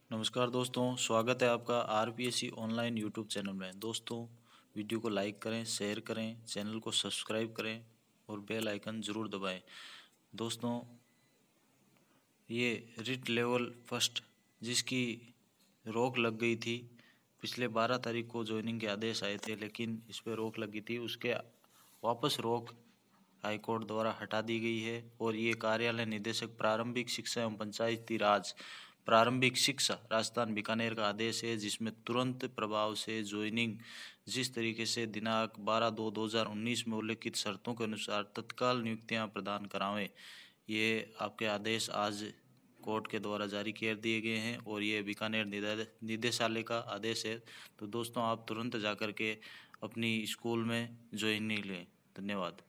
नमस्कार दोस्तों, स्वागत है आपका आरपीएससी ऑनलाइन यूट्यूब चैनल में। दोस्तों, वीडियो को लाइक करें, शेयर करें, चैनल को सब्सक्राइब करें और बेल आइकन ज़रूर दबाएं। दोस्तों, ये रिट लेवल फर्स्ट जिसकी रोक लग गई थी, पिछले 12 तारीख को ज्वाइनिंग के आदेश आए थे, लेकिन इस पर रोक लगी थी। उसके वापस रोक हाईकोर्ट द्वारा हटा दी गई है और ये कार्यालय निदेशक प्रारंभिक शिक्षा एवं पंचायती राज प्रारंभिक शिक्षा राजस्थान बीकानेर का आदेश है, जिसमें तुरंत प्रभाव से ज्वाइनिंग जिस तरीके से दिनांक 12/2/2019 में उल्लिखित शर्तों के अनुसार तत्काल नियुक्तियां प्रदान करावें। ये आपके आदेश आज कोर्ट के द्वारा जारी कर दिए गए हैं और ये बीकानेर निदेशालय का आदेश है। तो दोस्तों, आप तुरंत जाकर के अपनी स्कूल में ज्वाइनिंग लें। धन्यवाद।